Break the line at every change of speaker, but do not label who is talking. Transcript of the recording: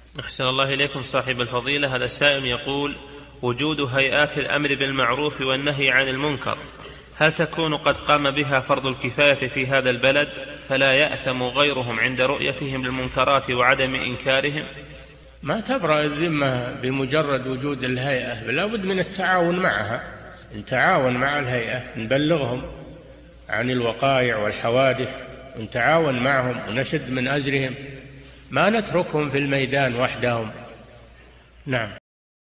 أحسن الله إليكم صاحب الفضيلة. هذا السائل يقول: وجود هيئات الأمر بالمعروف والنهي عن المنكر هل تكون قد قام بها فرض الكفاية في هذا البلد فلا يأثم غيرهم عند رؤيتهم للمنكرات وعدم إنكارهم؟
ما تبرأ الذمة بمجرد وجود الهيئة، لا بد من التعاون معها، نتعاون مع الهيئة، نبلغهم عن الوقائع والحوادث، نتعاون معهم ونشد من أزرهم، ما نتركهم في الميدان وحدهم. نعم.